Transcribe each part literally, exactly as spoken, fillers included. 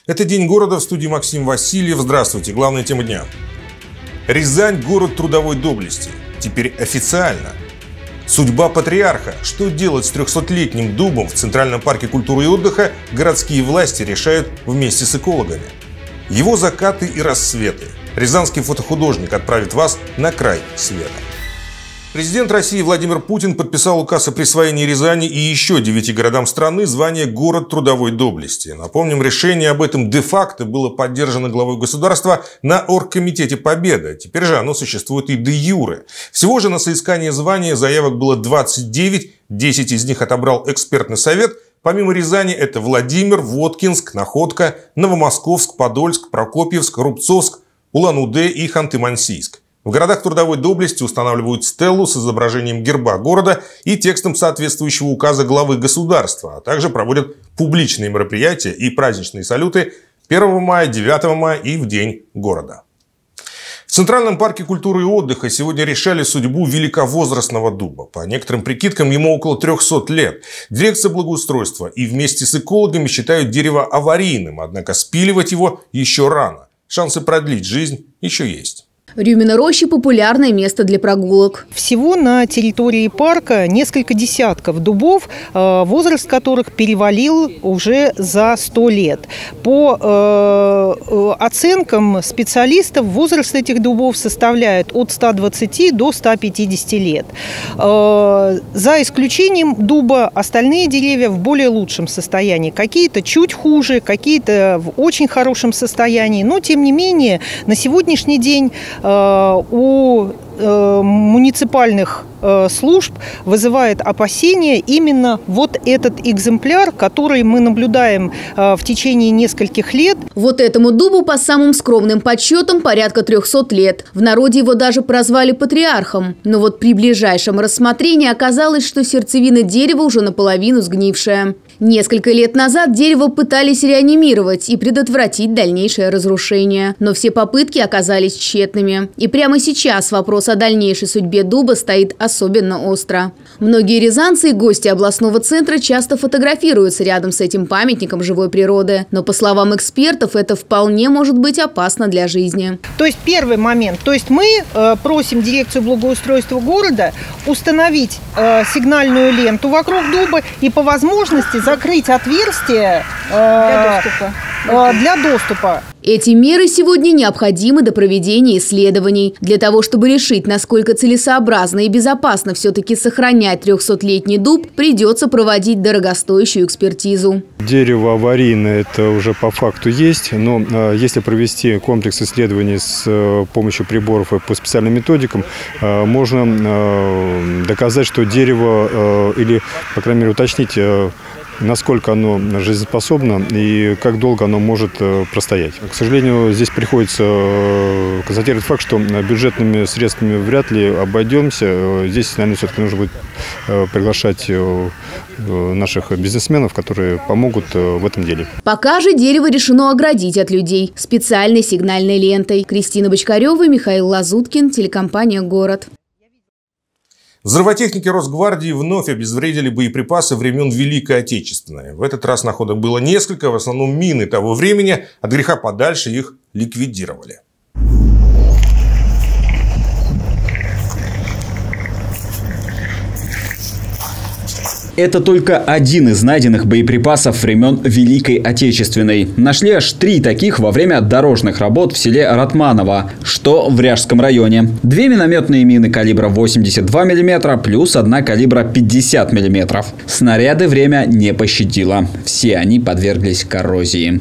Это День города, в студии Максим Васильев. Здравствуйте. Главная тема дня. Рязань – город трудовой доблести. Теперь официально. Судьба патриарха. Что делать с трехсотлетним дубом в Центральном парке культуры и отдыха, городские власти решают вместе с экологами. Его закаты и рассветы. Рязанский фотохудожник отправит вас на край света. Президент России Владимир Путин подписал указ о присвоении Рязани и еще девяти городам страны звания «Город трудовой доблести». Напомним, решение об этом де-факто было поддержано главой государства на Оргкомитете Победы. Теперь же оно существует и де-юре. Всего же на соискание звания заявок было двадцать девять, десять из них отобрал экспертный совет. Помимо Рязани это Владимир, Воткинск, Находка, Новомосковск, Подольск, Прокопьевск, Рубцовск, Улан-Удэ и Ханты-Мансийск. В городах трудовой доблести устанавливают стелу с изображением герба города и текстом соответствующего указа главы государства, а также проводят публичные мероприятия и праздничные салюты первого мая, девятого мая и в День города. В Центральном парке культуры и отдыха сегодня решали судьбу великовозрастного дуба. По некоторым прикидкам, ему около трехсот лет. Дирекция благоустройства и вместе с экологами считают дерево аварийным, однако спиливать его еще рано. Шансы продлить жизнь еще есть. Рюмино роща – популярное место для прогулок. Всего на территории парка несколько десятков дубов, возраст которых перевалил уже за сто лет. По э, оценкам специалистов, возраст этих дубов составляет от ста двадцати до ста пятидесяти лет. Э, за исключением дуба, остальные деревья в более лучшем состоянии. Какие-то чуть хуже, какие-то в очень хорошем состоянии. Но, тем не менее, на сегодняшний день у муниципальных служб вызывает опасения именно вот этот экземпляр, который мы наблюдаем в течение нескольких лет. Вот этому дубу по самым скромным подсчетам порядка трехсот лет. В народе его даже прозвали патриархом. Но вот при ближайшем рассмотрении оказалось, что сердцевина дерева уже наполовину сгнившая. Несколько лет назад дерево пытались реанимировать и предотвратить дальнейшее разрушение. Но все попытки оказались тщетными. И прямо сейчас вопрос о дальнейшей судьбе дуба стоит особенно остро. Многие рязанцы и гости областного центра часто фотографируются рядом с этим памятником живой природы. Но, по словам экспертов, это вполне может быть опасно для жизни. То есть первый момент. То есть мы э, просим дирекцию благоустройства города установить э, сигнальную ленту вокруг дуба и по возможности закрыть отверстие э, для доступа. Э, для доступа. Эти меры сегодня необходимы до проведения исследований. Для того, чтобы решить, насколько целесообразно и безопасно все-таки сохранять трехсотлетний дуб, придется проводить дорогостоящую экспертизу. Дерево аварийное – это уже по факту есть, но э, если провести комплекс исследований с э, помощью приборов и по специальным методикам, э, можно э, доказать, что дерево э, или, по крайней мере, уточнить, э, насколько оно жизнеспособно и как долго оно может простоять. К сожалению, здесь приходится констатировать факт, что бюджетными средствами вряд ли обойдемся. Здесь, наверное, все-таки нужно будет приглашать наших бизнесменов, которые помогут в этом деле. Пока же дерево решено оградить от людей специальной сигнальной лентой. Кристина Бочкарева, Михаил Лазуткин, телекомпания «Город». Взрывотехники Росгвардии вновь обезвредили боеприпасы времен Великой Отечественной. В этот раз находок было несколько, в основном мины того времени. От греха подальше их ликвидировали. Это только один из найденных боеприпасов времен Великой Отечественной. Нашли аж три таких во время дорожных работ в селе Ратманово, что в Ряжском районе. Две минометные мины калибра восемьдесят два миллиметра плюс одна калибра пятьдесят миллиметров. Снаряды время не пощадило. Все они подверглись коррозии.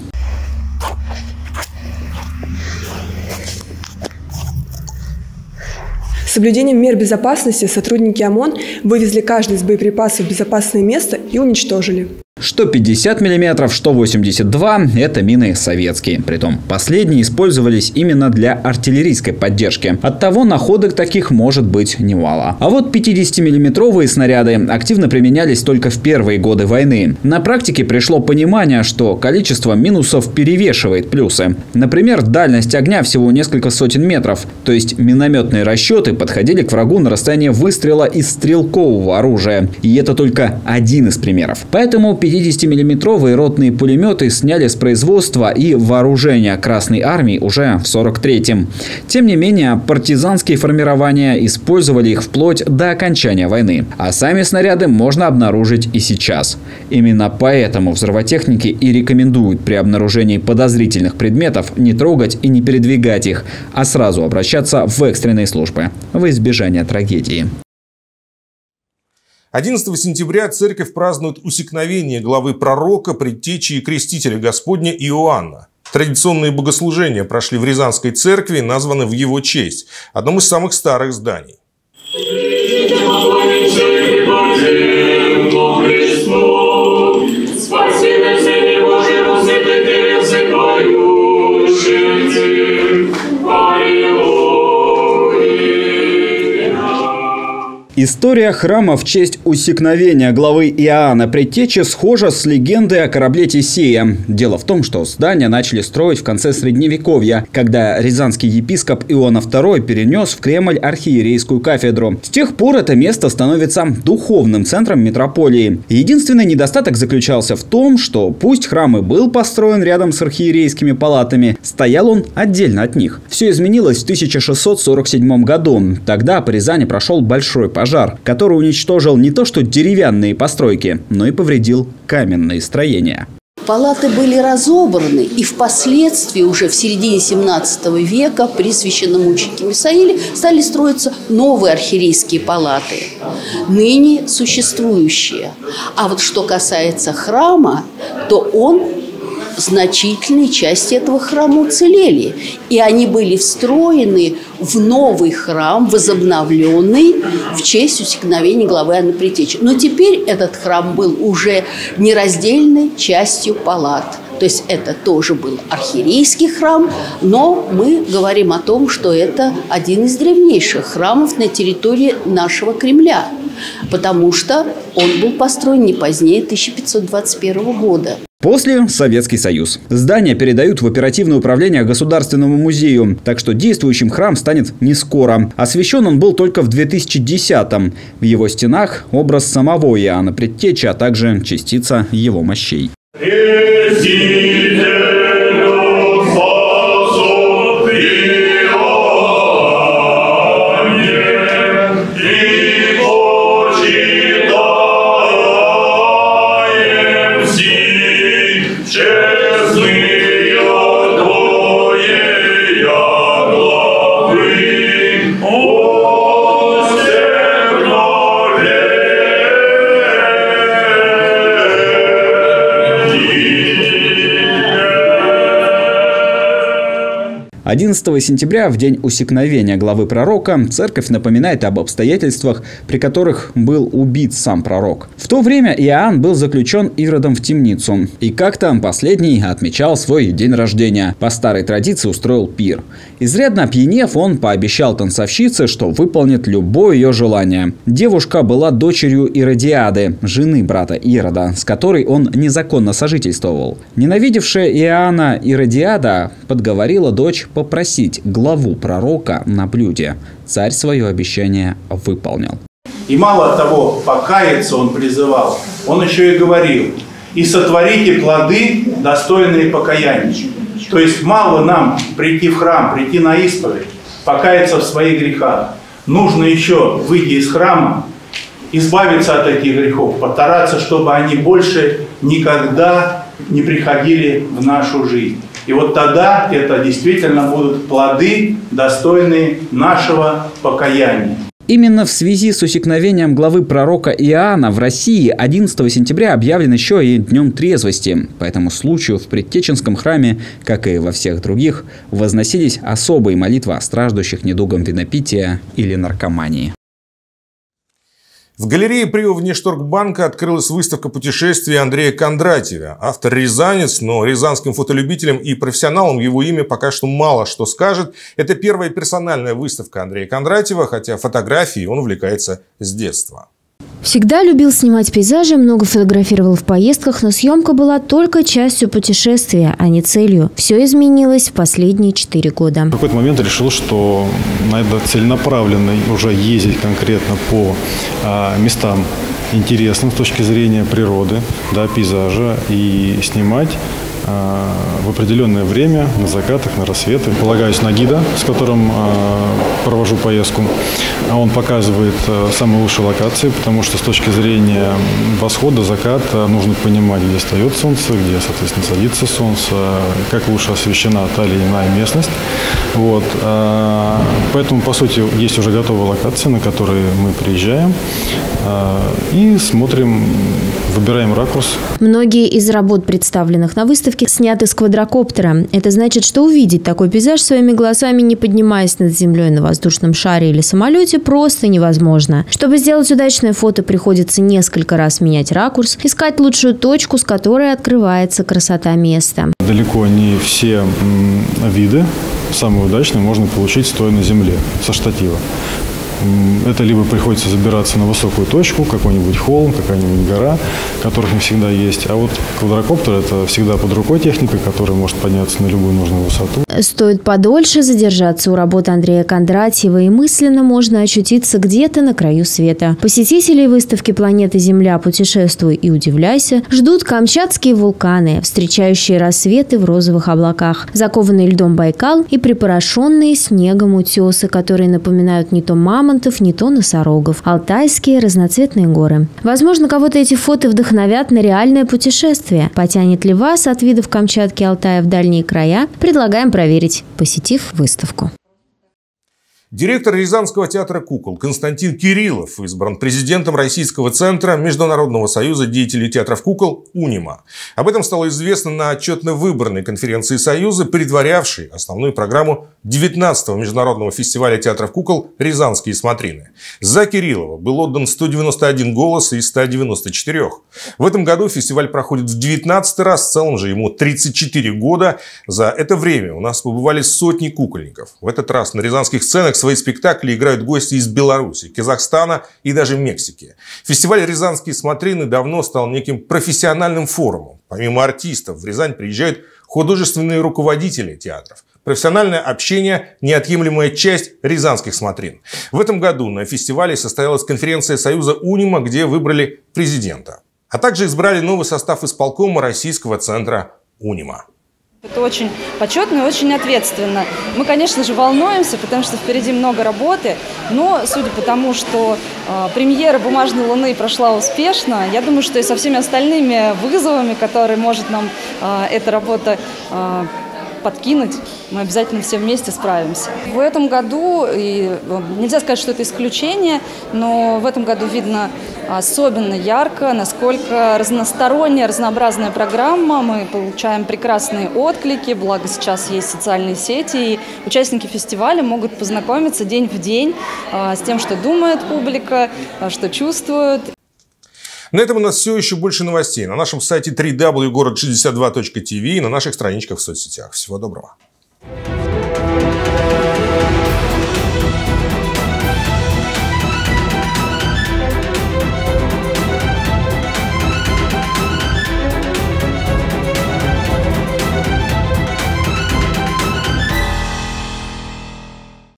С соблюдением мер безопасности сотрудники ОМОН вывезли каждый из боеприпасов в безопасное место и уничтожили. Что пятьдесят миллиметров, что восемьдесят два – это мины советские. Притом последние использовались именно для артиллерийской поддержки. Оттого находок таких может быть немало. А вот пятидесятимиллиметровые снаряды активно применялись только в первые годы войны. На практике пришло понимание, что количество минусов перевешивает плюсы. Например, дальность огня всего несколько сотен метров. То есть минометные расчеты подходили к врагу на расстояние выстрела из стрелкового оружия. И это только один из примеров. Поэтому пятидесятимиллиметровые ротные пулеметы сняли с производства и вооружения Красной Армии уже в сорок третьем. Тем не менее, партизанские формирования использовали их вплоть до окончания войны. А сами снаряды можно обнаружить и сейчас. Именно поэтому взрывотехники и рекомендуют при обнаружении подозрительных предметов не трогать и не передвигать их, а сразу обращаться в экстренные службы во избежание трагедии. одиннадцатого сентября церковь празднует усекновение главы пророка, предтечи и крестителя Господня Иоанна. Традиционные богослужения прошли в Рязанской церкви, названы в его честь, одном из самых старых зданий. История храма в честь усекновения главы Иоанна Предтечи схожа с легендой о корабле Тесея. Дело в том, что здание начали строить в конце Средневековья, когда рязанский епископ Иоанн второй перенес в Кремль архиерейскую кафедру. С тех пор это место становится духовным центром митрополии. Единственный недостаток заключался в том, что пусть храм и был построен рядом с архиерейскими палатами, стоял он отдельно от них. Все изменилось в тысяча шестьсот сорок седьмом году. Тогда по Рязани прошел большой пожар. Пожар, который уничтожил не то что деревянные постройки, но и повредил каменные строения. Палаты были разобраны, и впоследствии, уже в середине семнадцатого века, при священномученике Михаиле стали строиться новые архиерейские палаты, ныне существующие. А вот что касается храма, то он значительные части этого храма уцелели. И они были встроены в новый храм, возобновленный в честь усекновения главы Иоанна Предтечи. Но теперь этот храм был уже нераздельной частью палат. То есть это тоже был архиерейский храм, но мы говорим о том, что это один из древнейших храмов на территории нашего Кремля, потому что он был построен не позднее тысяча пятьсот двадцать первого года. После Советский Союз. Здание передают в оперативное управление Государственному музею, так что действующим храм станет не скоро. Освящен он был только в две тысячи десятом. В его стенах образ самого Иоанна Предтечи, а также частица его мощей. одиннадцатого сентября, в день усекновения главы пророка, церковь напоминает об обстоятельствах, при которых был убит сам пророк. В то время Иоанн был заключен Иродом в темницу. И как-то последний отмечал свой день рождения. По старой традиции устроил пир. Изрядно опьянев, он пообещал танцовщице, что выполнит любое ее желание. Девушка была дочерью Иродиады, жены брата Ирода, с которой он незаконно сожительствовал. Ненавидевшая Иоанна Иродиада подговорила дочь попросить главу пророка на блюде. Царь свое обещание выполнил. И мало того, покаяться он призывал, он еще и говорил: «И сотворите плоды, достойные покаяния». То есть мало нам прийти в храм, прийти на исповедь, покаяться в своих грехах. Нужно еще выйти из храма, избавиться от этих грехов, постараться, чтобы они больше никогда не приходили в нашу жизнь. И вот тогда это действительно будут плоды, достойные нашего покаяния. Именно в связи с усекновением главы пророка Иоанна в России одиннадцатого сентября объявлен еще и Днем трезвости. По этому случаю в Предтеченском храме, как и во всех других, возносились особые молитвы о страждущих недугом винопития или наркомании. В галерее при Внешторгбанка открылась выставка путешествий Андрея Кондратьева. Автор рязанец, но рязанским фотолюбителям и профессионалам его имя пока что мало что скажет. Это первая персональная выставка Андрея Кондратьева, хотя фотографией он увлекается с детства. Всегда любил снимать пейзажи, много фотографировал в поездках, но съемка была только частью путешествия, а не целью. Все изменилось в последние четыре года. В какой-то момент решил, что надо целенаправленно уже ездить конкретно по а, местам интересным с точки зрения природы, да, пейзажа, и снимать в определенное время, на закатах, на рассветах. Полагаюсь на гида, с которым провожу поездку. Он показывает самые лучшие локации, потому что с точки зрения восхода, заката нужно понимать, где встает солнце, где, соответственно, садится солнце, как лучше освещена та или иная местность. Вот. Поэтому, по сути, есть уже готовые локации, на которые мы приезжаем и смотрим, выбираем ракурс. Многие из работ, представленных на выставке, сняты с квадрокоптера. Это значит, что увидеть такой пейзаж своими глазами, не поднимаясь над землей на воздушном шаре или самолете, просто невозможно. Чтобы сделать удачное фото, приходится несколько раз менять ракурс, искать лучшую точку, с которой открывается красота места. Далеко не все виды самые удачные можно получить, стоя на земле, со штатива. Это либо приходится забираться на высокую точку, какой-нибудь холм, какая-нибудь гора, которых не всегда есть. А вот квадрокоптер – это всегда под рукой техника, которая может подняться на любую нужную высоту. Стоит подольше задержаться у работы Андрея Кондратьева, и мысленно можно очутиться где-то на краю света. Посетителей выставки «Планета Земля. Путешествуй и удивляйся» ждут камчатские вулканы, встречающие рассветы в розовых облаках, закованный льдом Байкал и припорошенные снегом утесы, которые напоминают не то мамонтов, не то носорогов, алтайские разноцветные горы. Возможно, кого-то эти фото вдохновят на реальное путешествие. Потянет ли вас от видов Камчатки и Алтая в дальние края? Предлагаем проверить, посетив выставку. Директор Рязанского театра кукол Константин Кириллов избран президентом Российского центра Международного союза деятелей театров кукол «Унима». Об этом стало известно на отчетно-выборной конференции Союза, предварявшей основную программу девятнадцатого Международного фестиваля театров кукол «Рязанские смотрины». За Кириллова был отдан сто девяносто один голос из ста девяноста четырёх. В этом году фестиваль проходит в девятнадцатый раз, в целом же ему тридцать четыре года. За это время у нас побывали сотни кукольников. В этот раз на рязанских сценах свои спектакли играют гости из Беларуси, Казахстана и даже Мексики. Фестиваль «Рязанские смотрины» давно стал неким профессиональным форумом. Помимо артистов в Рязань приезжают художественные руководители театров. Профессиональное общение – неотъемлемая часть рязанских смотрин. В этом году на фестивале состоялась конференция Союза «Унима», где выбрали президента. А также избрали новый состав исполкома Российского центра «Унима». Это очень почетно и очень ответственно. Мы, конечно же, волнуемся, потому что впереди много работы, но судя по тому, что э, премьера «Бумажной луны» прошла успешно, я думаю, что и со всеми остальными вызовами, которые может нам э, эта работа э, подкинуть, мы обязательно все вместе справимся. В этом году, и нельзя сказать, что это исключение, но в этом году видно особенно ярко, насколько разносторонняя, разнообразная программа. Мы получаем прекрасные отклики, благо сейчас есть социальные сети, и участники фестиваля могут познакомиться день в день с тем, что думает публика, что чувствует. На этом у нас все. Еще больше новостей на нашем сайте дабл ю дабл ю дабл ю точка город шестьдесят два точка ти ви и на наших страничках в соцсетях. Всего доброго.